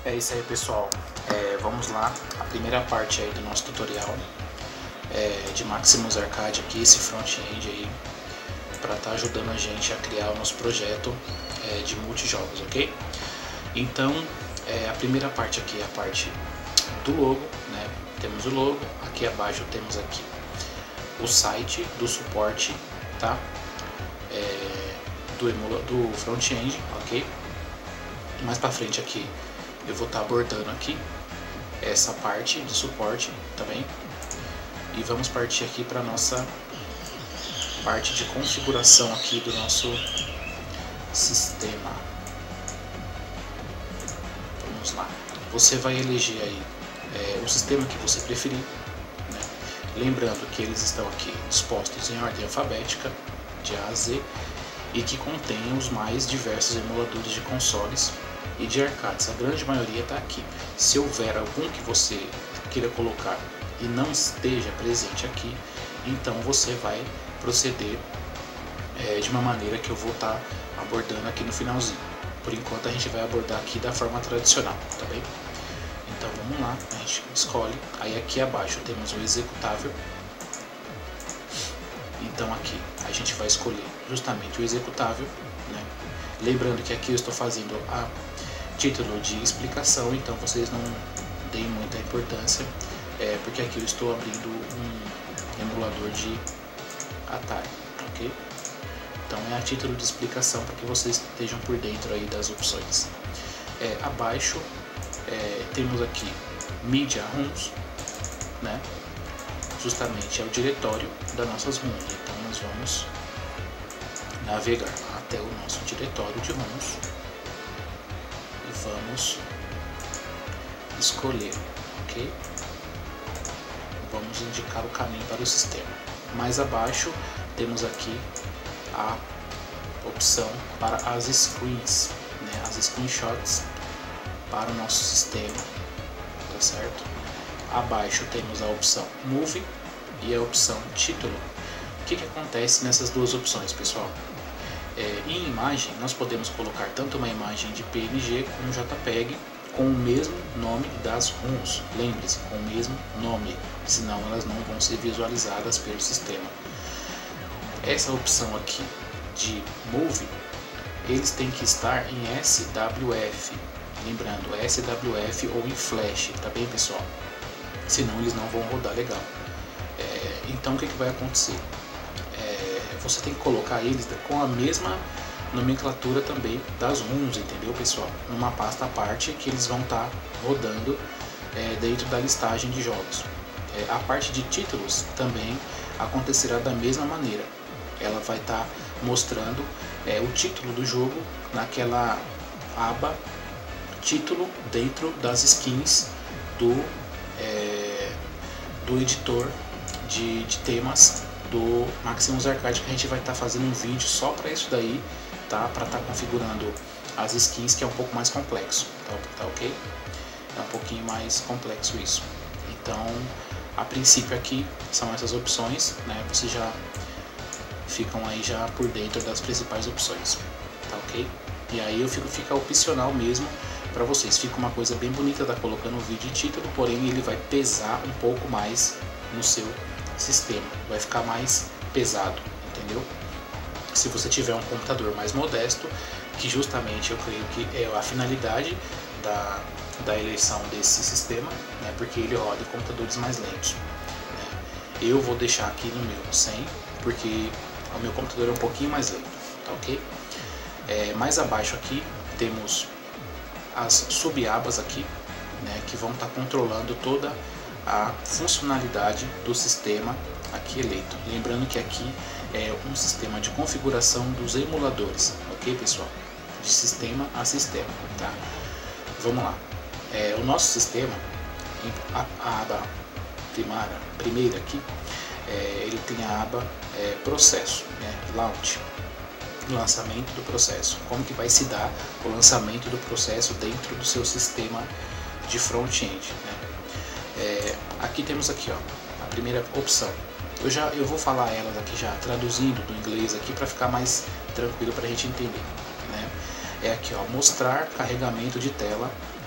É isso aí, pessoal. Vamos lá, a primeira parte aí do nosso tutorial de Maximus Arcade aqui, esse front-end aí, para estar ajudando a gente a criar o nosso projeto de multijogos, ok? Então, a primeira parte aqui é a parte do logo, né? Temos o logo, aqui abaixo temos aqui o site do suporte, tá? Do front-end, ok? Mais para frente aqui eu vou estar abordando aqui essa parte de suporte também, e vamos partir aqui para nossa parte de configuração aqui do nosso sistema. Vamos lá, você vai eleger aí o sistema que você preferir, né? Lembrando que eles estão aqui dispostos em ordem alfabética de A a Z e que contém os mais diversos emuladores de consoles e de arcades. A grande maioria está aqui. Se houver algum que você queira colocar e não esteja presente aqui, então você vai proceder de uma maneira que eu vou estar abordando aqui no finalzinho. Por enquanto a gente vai abordar aqui da forma tradicional, tá bem? Então vamos lá, a gente escolhe. Aí aqui abaixo temos o executável. Então aqui a gente vai escolher justamente o executável, né? Lembrando que aqui eu estou fazendo a título de explicação, então vocês não deem muita importância, porque aqui eu estou abrindo um emulador de Atari, ok? Então é a título de explicação para que vocês estejam por dentro aí das opções. Abaixo temos aqui Media Rooms, né? Justamente é o diretório das nossas ROMs, então nós vamos navegar até o nosso diretório de ROMs e vamos escolher, ok? Vamos indicar o caminho para o sistema. Mais abaixo temos aqui a opção para as screens, né? As screenshots para o nosso sistema, tá certo? Abaixo temos a opção Move e a opção Título. O que acontece nessas duas opções, pessoal? Em imagem nós podemos colocar tanto uma imagem de PNG como JPEG com o mesmo nome das ROMs. Lembre-se, com o mesmo nome, senão elas não vão ser visualizadas pelo sistema. Essa opção aqui de Move, eles têm que estar em SWF. Lembrando, SWF ou em Flash, tá bem, pessoal? Senão eles não vão rodar legal. Então o que vai acontecer? Você tem que colocar eles com a mesma nomenclatura também das ROMs, entendeu, pessoal? Numa pasta à parte que eles vão estar rodando dentro da listagem de jogos. A parte de títulos também acontecerá da mesma maneira. Ela vai estar mostrando o título do jogo naquela aba título dentro das skins do editor de temas do Maximus Arcade, que a gente vai estar fazendo um vídeo só para isso daí, tá? Para estar configurando as skins, que é um pouco mais complexo, tá ok? É um pouquinho mais complexo isso. Então, a princípio aqui são essas opções, né? Vocês já ficam aí já por dentro das principais opções, tá ok? E aí fica opcional mesmo para vocês. Fica uma coisa bem bonita, tá colocando o vídeo e título, porém ele vai pesar um pouco mais no seu sistema, vai ficar mais pesado, entendeu? Se você tiver um computador mais modesto, que justamente eu creio que é a finalidade da eleição desse sistema, né, porque ele roda em computadores mais lentos, né? Eu vou deixar aqui no meu 100, porque o meu computador é um pouquinho mais lento, tá ok? Mais abaixo aqui temos as subabas aqui, né, que vão estar controlando toda a funcionalidade do sistema aqui eleito. Lembrando que aqui é um sistema de configuração dos emuladores, ok, pessoal? De sistema a sistema, tá? Vamos lá. O nosso sistema, a aba primeira aqui, ele tem a aba processo, né, launch, lançamento do processo. Como que vai se dar o lançamento do processo dentro do seu sistema de front-end, né? Aqui temos aqui, ó, a primeira opção. Eu vou falar elas aqui já traduzindo do inglês aqui para ficar mais tranquilo para a gente entender, né? Aqui, ó, mostrar carregamento de tela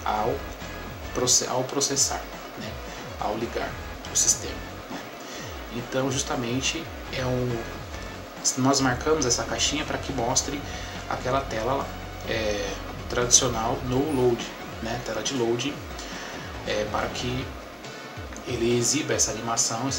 ao processar, né? Ao ligar o sistema, né? Então justamente nós marcamos essa caixinha para que mostre aquela tela lá, tradicional no load, né? Tela de loading, para que ele exiba essa animação,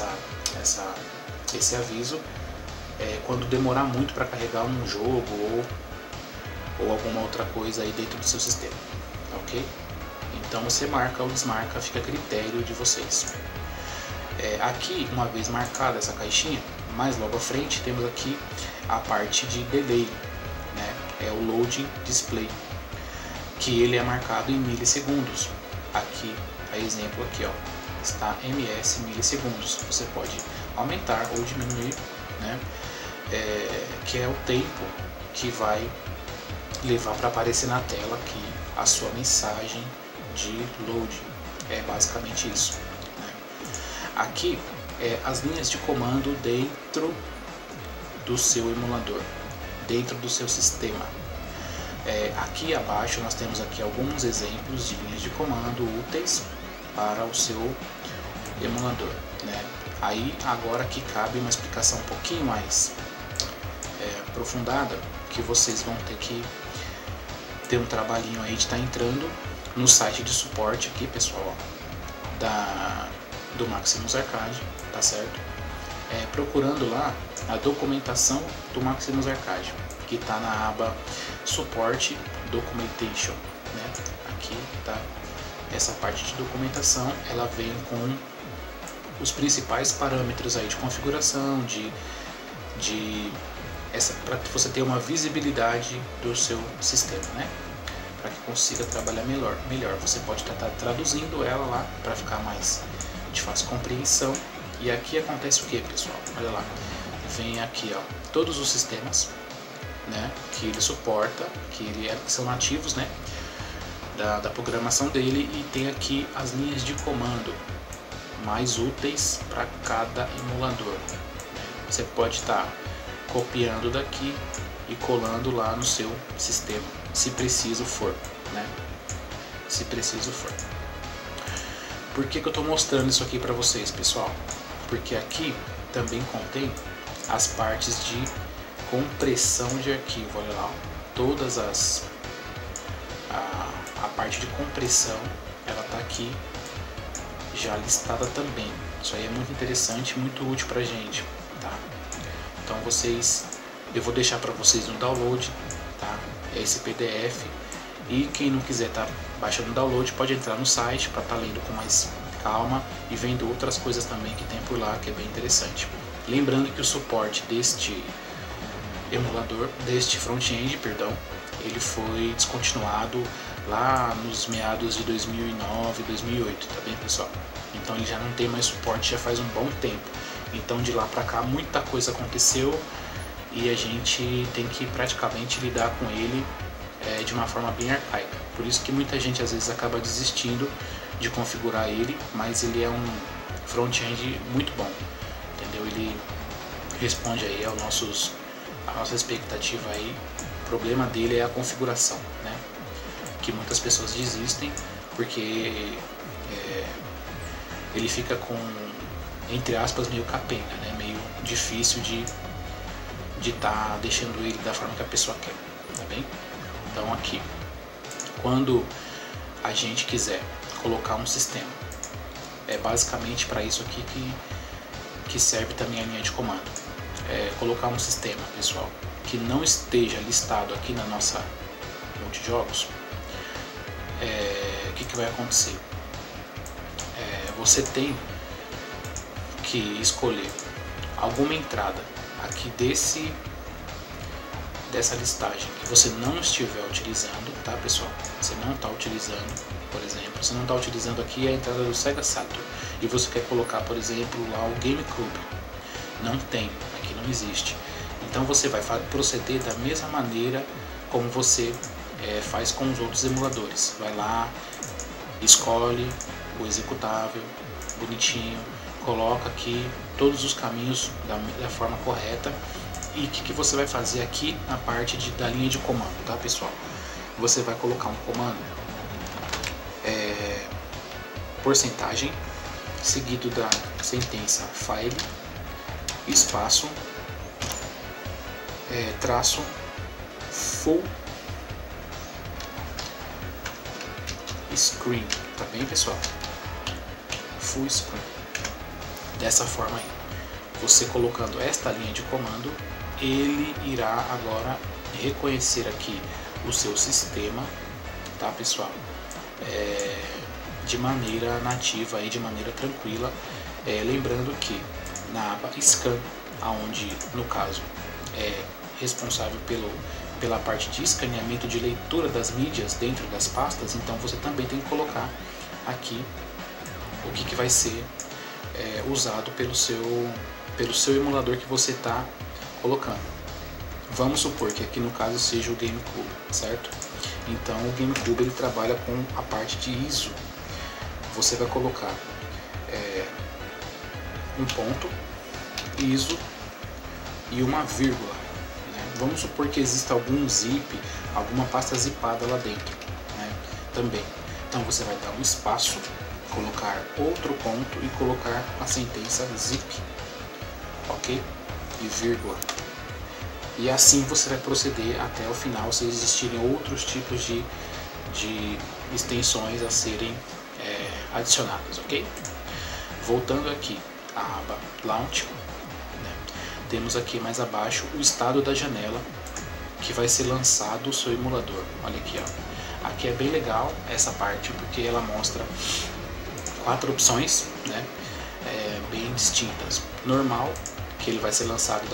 esse aviso quando demorar muito para carregar um jogo ou alguma outra coisa aí dentro do seu sistema, ok? Então você marca ou desmarca, fica a critério de vocês. Aqui, uma vez marcada essa caixinha, mais logo à frente temos aqui a parte de delay, né? É o loading display, que ele é marcado em milissegundos. Aqui, a exemplo aqui, ó, está ms milissegundos. Você pode aumentar ou diminuir, né? Que é o tempo que vai levar para aparecer na tela aqui a sua mensagem de loading. É basicamente isso, né? Aqui as linhas de comando dentro do seu emulador, dentro do seu sistema. Aqui abaixo nós temos aqui alguns exemplos de linhas de comando úteis para o seu emulador, né? Aí agora aqui cabe uma explicação um pouquinho mais aprofundada, que vocês vão ter que ter um trabalhinho aí de estar entrando no site de suporte aqui, pessoal, do Maximus Arcade, tá certo? Procurando lá a documentação do Maximus Arcade, que está na aba Support Documentation, né? Aqui tá essa parte de documentação, ela vem com os principais parâmetros aí de configuração, para que você tenha uma visibilidade do seu sistema, né? Para que consiga trabalhar melhor. Você pode estar traduzindo ela lá para ficar mais de fácil compreensão. E aqui acontece o que, pessoal? Olha lá, vem aqui, ó, todos os sistemas, né, que ele suporta, que são nativos, né, da programação dele, e tem aqui as linhas de comando mais úteis para cada emulador. Você pode estar copiando daqui e colando lá no seu sistema, se preciso for, né? Se preciso for. Por que eu estou mostrando isso aqui para vocês, pessoal? Porque aqui também contém as partes de compressão de arquivo. Olha lá, todas a parte de compressão, ela está aqui já listada também. Isso aí é muito interessante, muito útil pra gente, tá? Então eu vou deixar para vocês no download, tá? Esse PDF, e quem não quiser tá baixando o download pode entrar no site para estar lendo com mais calma e vendo outras coisas também que tem por lá, que é bem interessante. Lembrando que o suporte deste emulador, deste front-end, perdão, ele foi descontinuado lá nos meados de 2009, 2008, tá bem, pessoal? Então ele já não tem mais suporte, já faz um bom tempo. Então de lá pra cá muita coisa aconteceu e a gente tem que praticamente lidar com ele de uma forma bem arcaica. Por isso que muita gente às vezes acaba desistindo de configurar ele, mas ele é um front-end muito bom, entendeu? Ele responde aí a nossa expectativa aí. O problema dele é a configuração, né? Que muitas pessoas desistem porque ele fica com, entre aspas, meio capenga, né? Meio difícil de estar deixando ele da forma que a pessoa quer, tá bem? Então aqui, quando a gente quiser colocar um sistema, é basicamente para isso aqui que serve também a linha de comando. Colocar um sistema, pessoal, que não esteja listado aqui na nossa multijogos, o que vai acontecer? Você tem que escolher alguma entrada aqui dessa listagem que você não estiver utilizando, tá, pessoal? Você não está utilizando, por exemplo, você não está utilizando aqui a entrada do Sega Saturn e você quer colocar, por exemplo, lá o GameCube. Não tem, aqui não existe. Então você vai proceder da mesma maneira como você faz com os outros emuladores. Vai lá, escolhe o executável, bonitinho, coloca aqui todos os caminhos da forma correta. E o que você vai fazer aqui na parte da linha de comando, tá, pessoal? Você vai colocar um comando porcentagem, seguido da sentença file, espaço, traço, full screen, tá bem, pessoal? Full screen. Dessa forma aí, você colocando esta linha de comando, ele irá agora reconhecer aqui o seu sistema, tá, pessoal? De maneira nativa e de maneira tranquila, lembrando que na aba Scan, aonde no caso é responsável pela parte de escaneamento de leitura das mídias dentro das pastas, então você também tem que colocar aqui o que vai ser usado pelo seu emulador que você está colocando. Vamos supor que aqui no caso seja o GameCube, certo? Então o GameCube ele trabalha com a parte de ISO. Você vai colocar um ponto, ISO e uma vírgula, né? Vamos supor que exista algum zip, alguma pasta zipada lá dentro, né? Também. Então você vai dar um espaço, colocar outro ponto e colocar a sentença zip, ok? E vírgula. E assim você vai proceder até o final, se existirem outros tipos de extensões a serem adicionadas, ok? Voltando aqui à aba Launch, né? Temos aqui mais abaixo o estado da janela que vai ser lançado o seu emulador. Olha aqui, ó. Aqui é bem legal essa parte porque ela mostra 4 opções, né? Bem distintas. Normal, que ele vai ser lançado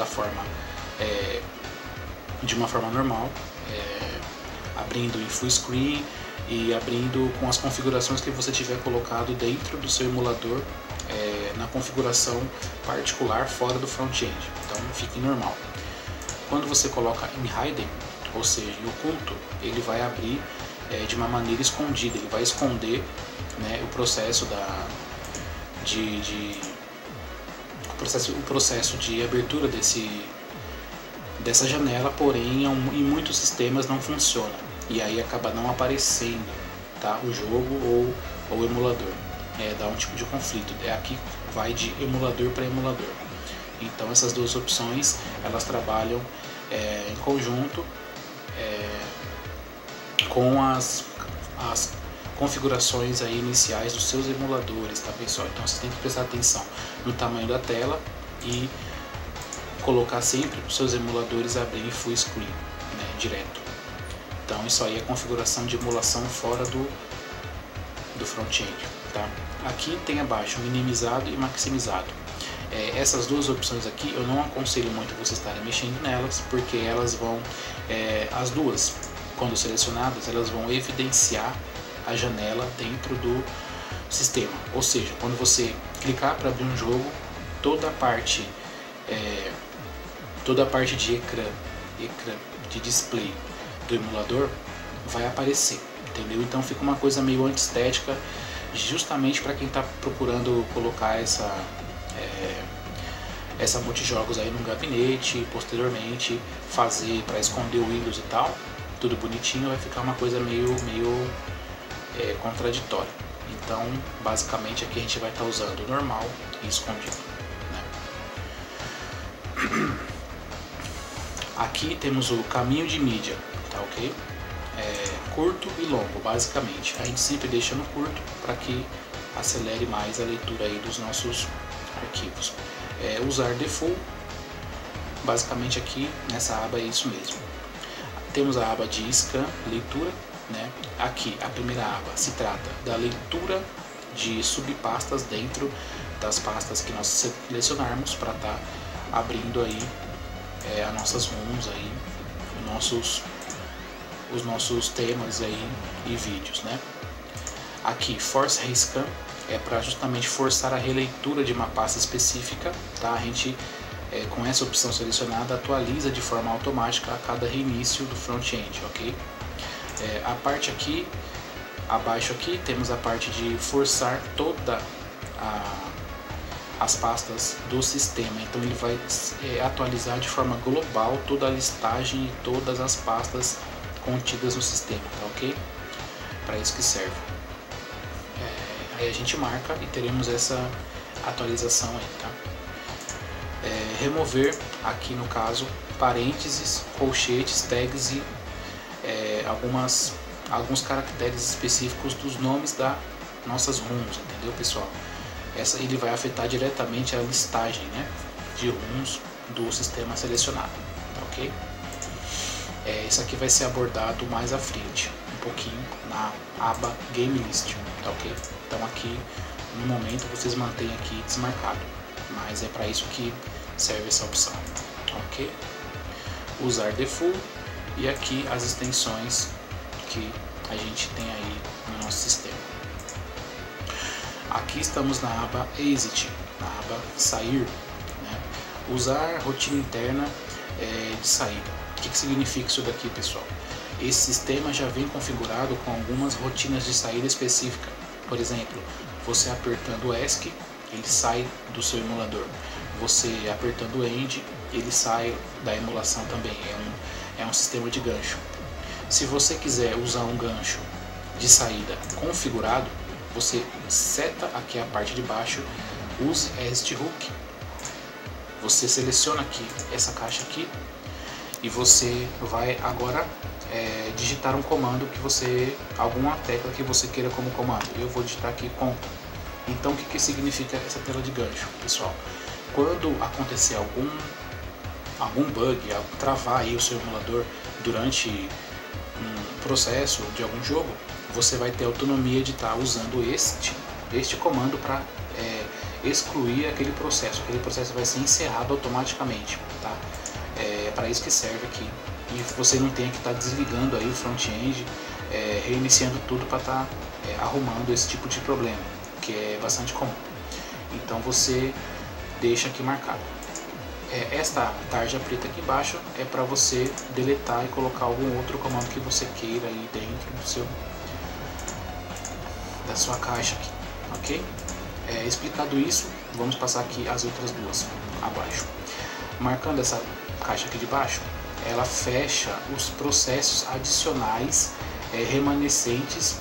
de uma forma normal, abrindo em full screen e abrindo com as configurações que você tiver colocado dentro do seu emulador, na configuração particular fora do front-end. Então fica em normal. Quando você coloca em hidden, ou seja, em oculto, ele vai abrir de uma maneira escondida, ele vai esconder, né, o processo o processo de abertura dessa janela, porém em muitos sistemas não funciona e aí acaba não aparecendo, tá, o jogo ou o emulador. Dá um tipo de conflito. Aqui vai de emulador para emulador. Então essas duas opções elas trabalham em conjunto com as configurações aí iniciais dos seus emuladores, tá, pessoal? Então você tem que prestar atenção no tamanho da tela e colocar sempre os seus emuladores abrir em full screen, né, direto. Então isso aí é configuração de emulação fora do front-end, tá? Aqui tem abaixo minimizado e maximizado. Essas duas opções aqui eu não aconselho muito vocês estarem mexendo nelas, porque elas vão, as duas, quando selecionadas, elas vão evidenciar a janela dentro do sistema. Ou seja, quando você clicar para abrir um jogo, toda a parte de ecrã de display do emulador vai aparecer, entendeu? Então fica uma coisa meio antiestética, justamente para quem está procurando colocar essa multijogos aí no gabinete e posteriormente fazer para esconder o Windows e tal, tudo bonitinho, vai ficar uma coisa meio contraditória. Então basicamente aqui a gente vai estar usando normal e escondido, né? Aqui temos o caminho de mídia, tá, ok? Curto e longo, basicamente. A gente sempre deixa no curto para que acelere mais a leitura aí dos nossos arquivos. Usar default, basicamente aqui nessa aba é isso mesmo. Temos a aba de scan, leitura, né? Aqui a primeira aba se trata da leitura de subpastas dentro das pastas que nós selecionarmos para estar abrindo aí as nossas ROMs aí, os nossos temas aí e vídeos, né? Aqui Force Rescan é para justamente forçar a releitura de uma pasta específica, tá? A gente com essa opção selecionada atualiza de forma automática a cada reinício do front-end, ok? A parte aqui abaixo aqui temos a parte de forçar toda as pastas do sistema, então ele vai atualizar de forma global toda a listagem e todas as pastas contidas no sistema, tá, ok? Para isso que serve. Aí a gente marca e teremos essa atualização aí, tá? Remover aqui no caso parênteses, colchetes, tags e alguns caracteres específicos dos nomes das nossas runs, entendeu, pessoal? Ele vai afetar diretamente a listagem, né, de runs do sistema selecionado, tá ok? Isso aqui vai ser abordado mais à frente, um pouquinho na aba Game List, tá ok? Então aqui no momento vocês mantêm aqui desmarcado, mas é para isso que serve essa opção, ok? Usar default e aqui as extensões que a gente tem aí no nosso sistema. Aqui estamos na aba Exit, na aba Sair, né? Usar rotina interna de saída. O que significa isso daqui, pessoal? Esse sistema já vem configurado com algumas rotinas de saída específica. Por exemplo, você apertando ESC, ele sai do seu emulador. Você apertando End, ele sai da emulação também. É um sistema de gancho. Se você quiser usar um gancho de saída configurado, você seta aqui a parte de baixo, use Exit Hook. Você seleciona aqui essa caixa aqui e você vai agora digitar um comando alguma tecla que você queira como comando. Eu vou digitar aqui conta. Então o que significa essa tela de gancho, pessoal? Quando acontecer algum bug, travar aí o seu emulador durante um processo de algum jogo, você vai ter autonomia de estar usando este comando para excluir aquele processo. Aquele processo vai ser encerrado automaticamente, tá? É para isso que serve aqui. E você não tem que estar desligando aí o front-end, reiniciando tudo para estar arrumando esse tipo de problema, que é bastante comum. Então você deixa aqui marcado. Esta tarja preta aqui embaixo é para você deletar e colocar algum outro comando que você queira aí dentro da sua caixa aqui, ok? Explicado isso, vamos passar aqui as outras duas abaixo. Marcando essa caixa aqui de baixo, ela fecha os processos adicionais remanescentes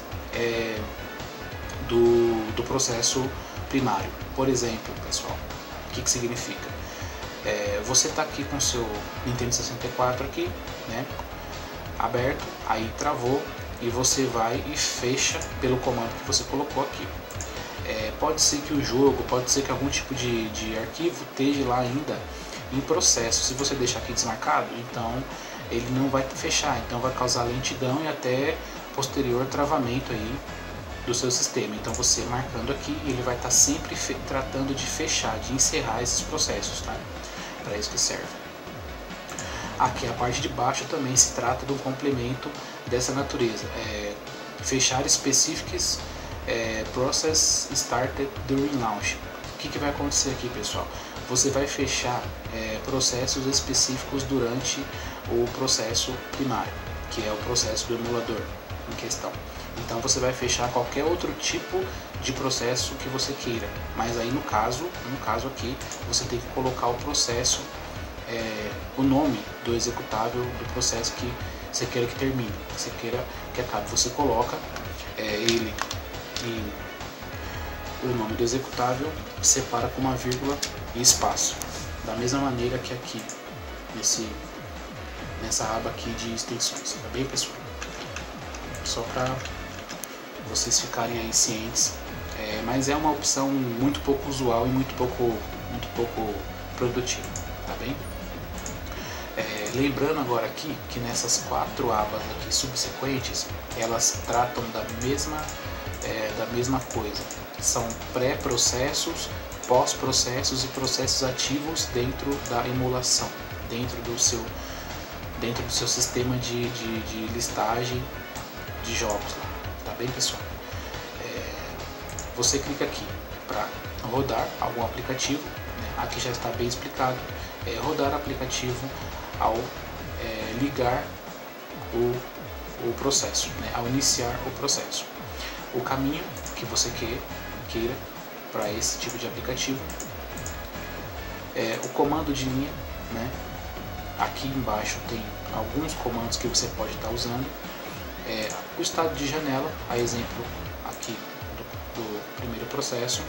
do processo primário. Por exemplo, pessoal, o que significa? Você está aqui com o seu Nintendo 64 aqui, né, aberto, aí travou e você vai e fecha pelo comando que você colocou aqui. Pode ser que o jogo, pode ser que algum tipo de arquivo esteja lá ainda em processo. Se você deixar aqui desmarcado, então ele não vai fechar, então vai causar lentidão e até posterior travamento aí do seu sistema. Então você marcando aqui, ele vai estar sempre tratando de fechar, de encerrar esses processos, tá? Para isso que serve. Aqui a parte de baixo também se trata de um complemento dessa natureza. Fechar specifics process started during launch. O que vai acontecer aqui, pessoal? Você vai fechar processos específicos durante o processo primário, que é o processo do emulador em questão. Então você vai fechar qualquer outro tipo de processo que você queira, mas aí no caso aqui, você tem que colocar o processo, o nome do executável do processo que você queira que termine, que você queira que acabe. Você coloca ele e o nome do executável, separa com uma vírgula e espaço, da mesma maneira que aqui nessa aba aqui de extensões, tá bem, pessoal? Só para vocês ficarem aí cientes, mas é uma opção muito pouco usual e muito pouco produtiva, tá bem? Lembrando agora aqui que nessas 4 abas aqui subsequentes, elas tratam da mesma coisa. São pré-processos, pós-processos e processos ativos dentro da emulação, dentro do seu sistema de listagem de jogos lá, tá bem, pessoal? Você clica aqui para rodar algum aplicativo, né? Aqui já está bem explicado. Rodar aplicativo ao ligar o processo, né? Ao iniciar o processo. O caminho que você queira para esse tipo de aplicativo, o comando de linha, né? Aqui embaixo tem alguns comandos que você pode estar usando. O estado de janela, a exemplo aqui do do primeiro processo.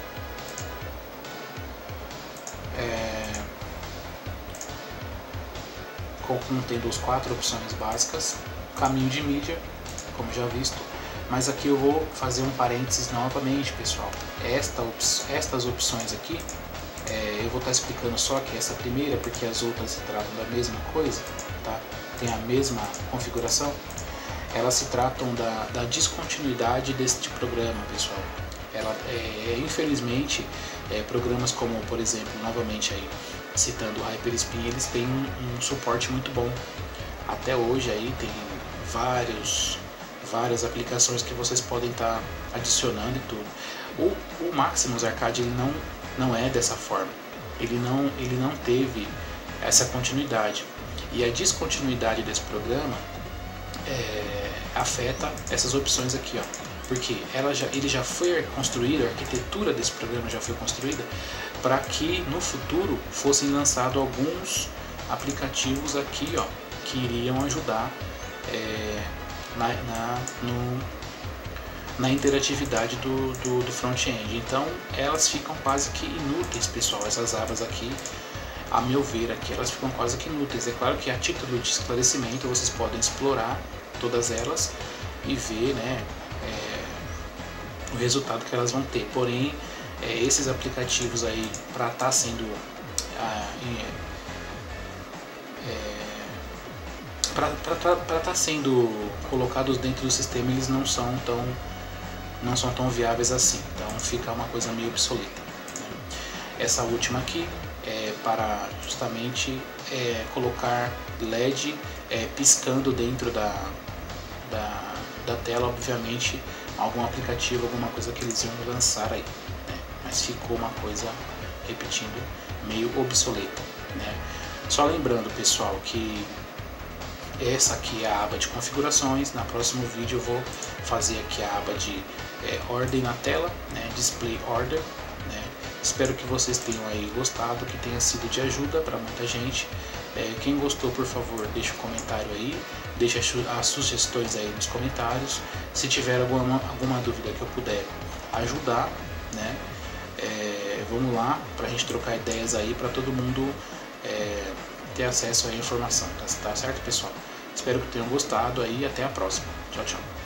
Contendo as 4 opções básicas, caminho de mídia, como já visto, mas aqui eu vou fazer um parênteses novamente, pessoal. Estas opções aqui, eu vou estar explicando só que essa primeira, porque as outras se tratam da mesma coisa, tá? Tem a mesma configuração. Elas se tratam da descontinuidade deste programa, pessoal. Infelizmente, programas como, por exemplo, novamente aí, citando o HyperSpin, eles têm um suporte muito bom. Até hoje aí tem várias aplicações que vocês podem estar adicionando e tudo. O Maximus Arcade ele não é dessa forma. Ele não teve essa continuidade. E a descontinuidade desse programa afeta essas opções aqui, ó. Porque ele já foi construído, a arquitetura desse programa já foi construída para que no futuro fossem lançados alguns aplicativos aqui, ó, que iriam ajudar na interatividade do front-end. Então elas ficam quase que inúteis, pessoal. Essas abas aqui, a meu ver, aqui elas ficam quase que inúteis. É claro que a título de esclarecimento vocês podem explorar todas elas e ver, né, o resultado que elas vão ter. Porém, esses aplicativos aí para estar sendo para estar sendo colocados dentro do sistema, eles não são tão viáveis assim. Então fica uma coisa meio obsoleta, né? Essa última aqui é para justamente colocar LED piscando dentro da tela, obviamente algum aplicativo, alguma coisa que eles iam lançar aí, né? Mas ficou uma coisa, repetindo, meio obsoleta, né? Só lembrando, pessoal, que essa aqui é a aba de configurações. No próximo vídeo eu vou fazer aqui a aba de ordem na tela, né? Display Order, né? Espero que vocês tenham aí gostado, que tenha sido de ajuda para muita gente. Quem gostou, por favor, deixa um comentário aí, deixa as sugestões aí nos comentários. Se tiver alguma dúvida que eu puder ajudar, né? Vamos lá, para a gente trocar ideias aí, para todo mundo ter acesso à informação, tá certo, pessoal? Espero que tenham gostado aí, até a próxima. Tchau, tchau.